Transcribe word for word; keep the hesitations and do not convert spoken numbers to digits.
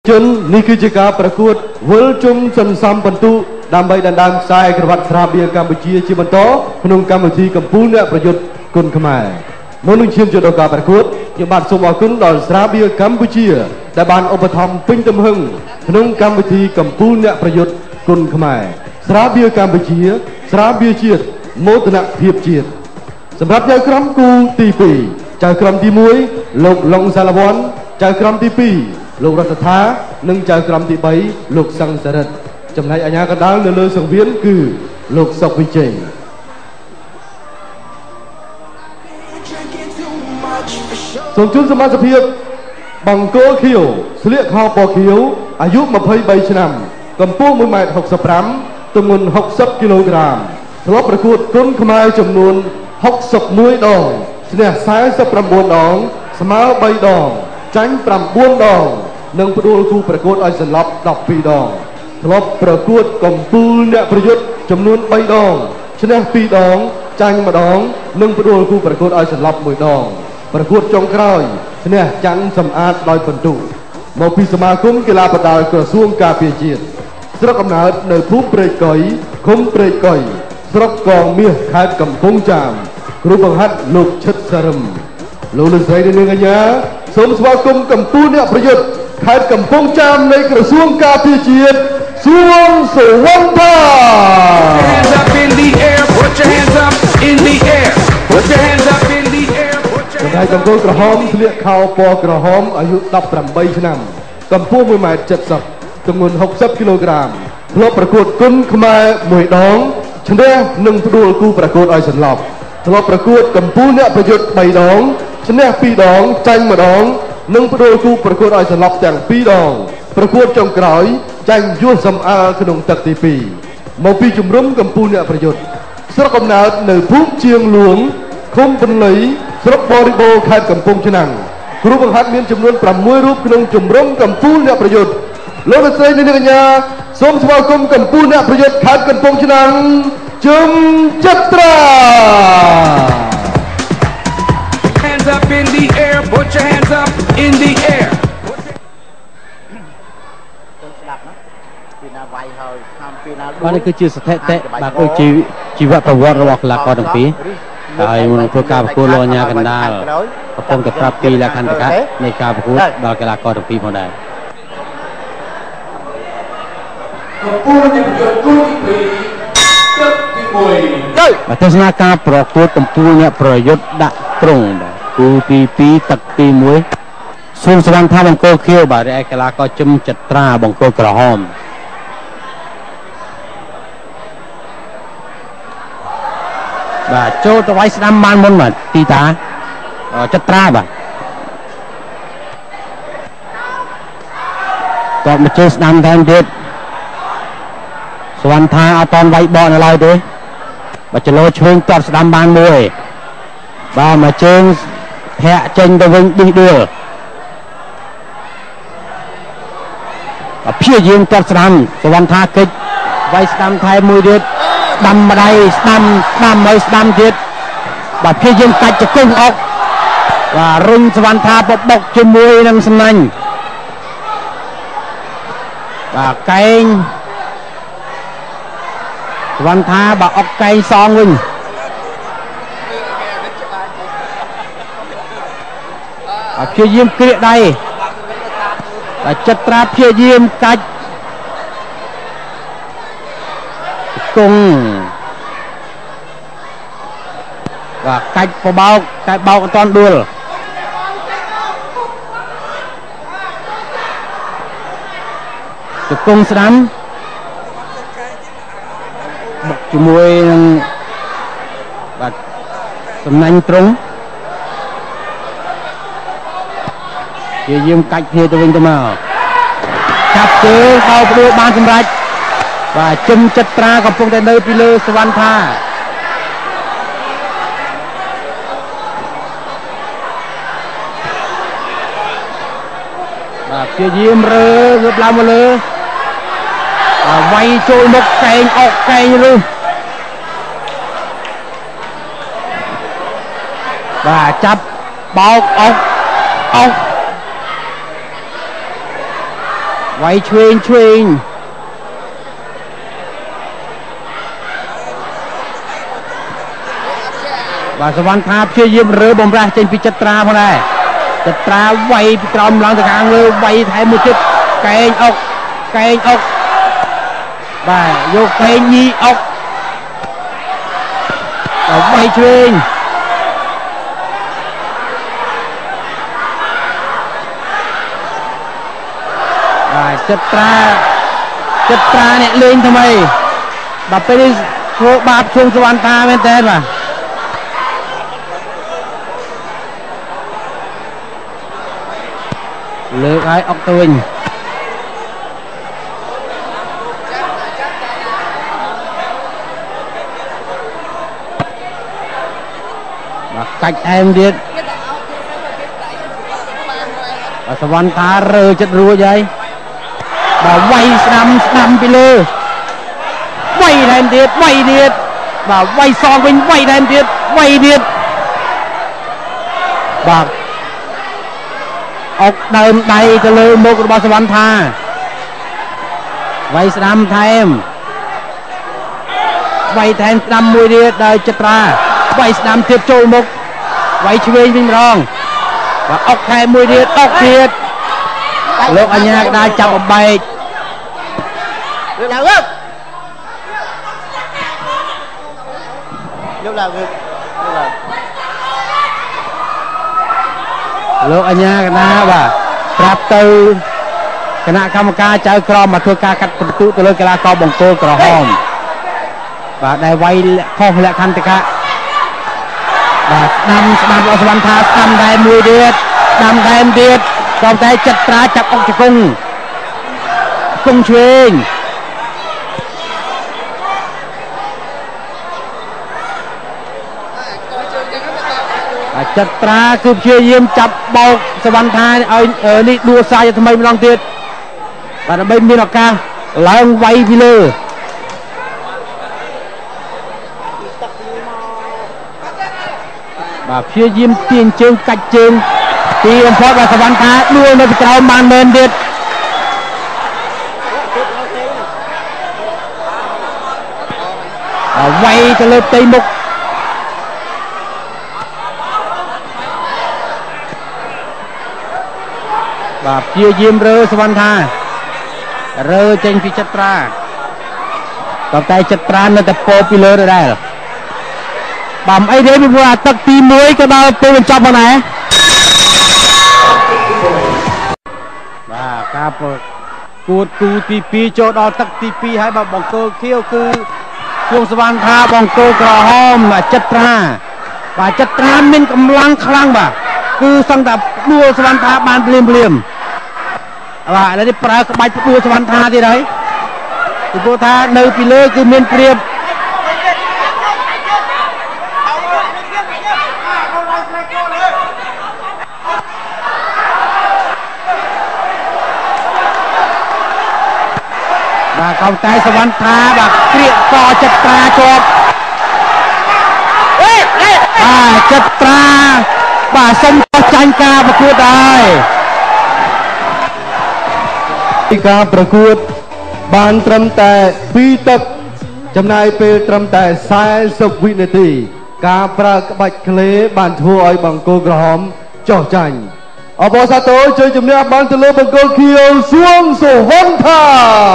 ជននេះគឺជាការប្រកួតវិលជុំសន្សំបន្ទុដើម្បីដណ្ដើមខ្សែក្រវ៉ាត់ស្រាបៀរកម្ពុជាជាបន្តក្នុងកម្មវិធីកម្ពុជាអ្នកប្រយុទ្ធគុណខ្មែរមុននឹងឈានចូលដល់ការប្រកួតខ្ញុំបាទសូមអរគុណដល់ស្រាបៀរកម្ពុជាដែលបានឧបត្ថម្ភពេញទំហឹងក្នុងកម្មវិធីកម្ពុជាអ្នកប្រយុទ្ធគុណខ្មែរស្រាបៀរកម្ពុជាស្រាបៀរជាតិមោទនភាពជាតិសម្រាប់ចៅក្រមគូទីពីរចៅក្រមទីមួយលោកឡុងសាឡាវ័នចៅក្រមទីពីរលោករតថានិងចៅក្រមទីបីលោកសង្ឃសរិទ្ធចំណែកអាជ្ញាកណ្ដាលនៅលើសង្វៀនគឺលោកសុកវិជ័យសូមជូនសមាជិកភាពបង្គោលខៀវស្លៀកខោពណ៌ខៀវអាយុម្ភៃបីឆ្នាំកម្ពស់មួយម៉ែត្រហុកសិបប្រាំទម្ងន់ហុកសិបគីឡូក្រាមធ្លាប់ប្រកួតគុណខ្មែរចំនួនហុកសិបមួយដងឈ្នះសែសិបប្រាំបួនដងស្មើបីដងចាញ់ប្រាំបួនដងនិងផ្ដួលគូប្រកួតឲ្យសន្លប់ដប់ពីរដងធ្លាប់ប្រកួតកម្ពុជាអ្នកប្រយុទ្ធចំនួនបីដងឈ្នះពីរដងចាញ់ម្ដងនិងផ្ដួលគូប្រកួតឲ្យសន្លប់មួយដងប្រកួតចុងក្រោយឈ្នះច័ន្ទសំអាតដោយពិន្ទុមកពីសមាគមកីឡាប្រដាល់ក្រសួងការពារជាតិស្រុកកំណើតនៅភូមិព្រែកកុយឃុំព្រែកកុយស្រុកកងមាសខេត្តកំពង់ចាមគ្រូបង្ហាត់លោកឈិតសរឹមលោកលោកស្រីនាងកញ្ញាសូមស្វាគមន៍កម្ពុជាអ្នកប្រយុទ្ធខេត្តកំពង់ចាមនៃក្រសួងការពារជាតិសួងសុវណ្ណថាចំណែកបង្គោលក្រហមស្លៀកខោពណ៌ក្រហមអាយុដប់ប្រាំបីឆ្នាំកម្ពស់មួយម៉ែត្រ칠십ទម្ងន់ហុកសិបគីឡូក្រាមធ្លាប់ប្រកួតគុណខ្មែរមួយដងឈ្នះនិងផ្ដួលគូប្រកួតឲ្យសន្លប់ធ្លាប់ប្រកួតកម្ពុជាអ្នកប្រយុទ្ធបីដងឈ្នះពីរដងចាញ់ម្ដងនិងផ្ដួលគូប្រកួតឲ្យសន្លប់ទាំងពីរដងប្រកួតចុងក្រោយចាញ់យួនសំអើក្នុងទឹកទីពីរមកពីជំរំកម្ពុជាអ្នកប្រយុទ្ធស្រុកកំណើតនៅភូមិជាងលួងឃុំពន្លៃស្រុកបរិបូរខេត្តកំពង់ឆ្នាំងគ្រូបង្ហាត់មានចំនួនប្រាំមួយរូបក្នុងជំរំកម្ពុជាអ្នកប្រយុទ្ធលោកលោកស្រីនាងកញ្ញាសូមស្វាគមន៍កម្ពុជាអ្នកប្រយុទ្ធខេត្តកំពង់ឆ្នាំងជឹមចត្រា Hands up in the air, put your hands up in the air. បាទនេះគឺជាស្ថិតិបាទដូចជាជីវប្រវត្តិរបស់កីឡាករទាំងពីរហើយមុនធ្វើការប្រកួតលោកអាជ្ញាកណ្ដាលកំពុងតែប្រាប់ពីលក្ខន្តិកៈនៃការប្រកួតដល់កីឡាករទាំងពីរផងដែរកម្ពុជាអ្នកប្រយុទ្ធគូទីពីរទឹកទីមួយបាទទស្សនាការប្រកួតកម្ពុជាអ្នកប្រយុទ្ធដាក់ត្រង់បាទគូទីពីរទឹកទីមួយសូមសវណ្ណថាបង្គោលខៀវបាទឯកីឡាករជឹមចត្រាបង្គោលក្រហមបាទចូលទៅវាយស្ដាំបានមុនបាទទីតាចត្រាបាទតបមកជើស្ដាំថែមទៀតសវណ្ណថាអត់តន់វាយបកនៅឡើយទេបាទចលោឆ្វេងតបស្ដាំបានមួយបាទមកជើងធាក់ចេញទៅវិញឌីដួលព្យាយាមតបស្ដាំសវណ្ណថាកិច្ចវាយស្ដាំថែមមួយទៀតដាំម្ដាយស្ដាំស្ដាំហើយស្ដាំទៀតបាទព្យាយាមកាច់ជង្គង់អុកបាទរុញសវណ្ណថាបបុកជាមួយនឹងសំណាញ់បាទកែងសវណ្ណថាបាទអុកកែងសងវិញបាទព្យាយាមក្រៀកដៃបាទចត្រាព្យាយាមកាច់គង់បាទកាច់បបោកកាច់បោកអត់តាន់ដួលគង់ស្ដាំបុកជាមួយនឹងបាទសំណាញ់ត្រង់ជាយាមកាច់គ្នាទៅវិញទៅមកចាប់ជើងបោកផ្ដួលបានសម្រេចបាទជឹមចត្រាកំពុងតែនៅពីលើសវណ្ណថាបាទព្យាយាមរើងើបឡើងមកលើបាទវាយចូលមុខកែងអុកកែងរុះបាទចាប់បោកអុកអុកវាយឆ្វេងឆ្វេងបាទសវណ្ណថាព្យាយាមរើបំរាស់ចេញពីចត្រាផងដែរចត្រាវាយពីក្រោមឡើងទៅខាងលើវាយថែមមួយទៀតកែងអុកកែងអុកបាទយកកែងញីអុកដល់វាយឆ្វេងបាទចត្រាចត្រាអ្នកលេងថ្មីដល់ពេលនេះធ្វើបាបជើងសវណ្ណថាមែនតើបាទលើកឲ្យអុកទៅវិញបាទកាច់អែមទៀតបាទសវណ្ណថារើចិត្តរួចហើយបាទវាយស្ដាំស្ដាំពីលើវាយថែមទៀតវាយទៀតបាទវាយសងវិញវាយថែមទៀតវាយទៀតបាទអុកដើមដៃទៅលើមុខរបស់សវណ្ណថាវាយស្ដាំថែមវាយថែមស្ដាំមួយទៀតដោយចត្រាវាយស្ដាំទៀតចូលមុខវាយឆ្វេងវិញម្ដងបាទអុកថែមមួយទៀតអុកទៀតលោកអញ្ញាក្តារចាប់អំបែកឡើងលើយកឡើងលើលោកអញ្ញាកណាបាទប្រាប់ទៅគណៈកម្មការចៅក្រមមកធ្វើការកាត់បន្ទុកទៅលើកីឡាករបង្គោលក្រហមបាទដែលវាយខុសលក្ខន្តិកៈបាទស្ដាំស្ដាំរបស់សវណ្ណថាស្ដាំដែរមួយទៀតស្ដាំដែរទៀតក៏តែចត្រាចាប់អុកជង្គង់គង់ឆ្វេងចត្រាគឺព្យាយាមចាប់បោកសវណ្ណថាឲ្យនេះដួលសាយថ្មីម្ដងទៀតបាទដើម្បីមានឱកាសឡើងវាយពីលើបាទព្យាយាមទាញជើងកាច់ជើងទីបំផុតបាទសវណ្ណថាដួលនៅពីក្រោមបានមែនទៀតវាយទៅលើផ្ទៃមុខបាទព្យាយាមរើសវណ្ណថារើចេញពីចត្រាក៏តែចត្រានៅតែពោពីលើដែរបំអីទេពីព្រោះអាទឹកទីមួយក៏ដល់ពេលបញ្ចប់មកដែរបាទការប្រកួតគូទីពីរចូលដល់ទឹកទីពីរហើយបើបង្គោលខៀវគឺជួងសវណ្ណថាបង្គោលក្រហមចត្រាបាទចត្រាមានកម្លាំងខ្លាំងបាទគឺសឹងតែដួលសវណ្ណថាបានភ្លាមភ្លាមបាទឥឡូវនេះប្រើក្បាច់ដួលសវណ្ណថាទៀតហើយពីព្រោះថានៅពីលើគឺមានព្រៀបបាទកោតែសវណ្ណថាបាទក្រៀកកចត្រាជាប់បាទចត្រាបាទសុំបោះចាញ់ការប្រកួតដែរពីការប្រកួតបានត្រឹមតែពីរទឹកចំណាយពេលត្រឹមតែសែសិបវិនាទីការប្រើក្បាច់ក្លេបានធ្វើឲ្យបង្គោលក្រហមចុះចាញ់អបអរសាទរជួយជំនះបានទៅលើបង្គោលខៀវសួងសុវណ្ណថា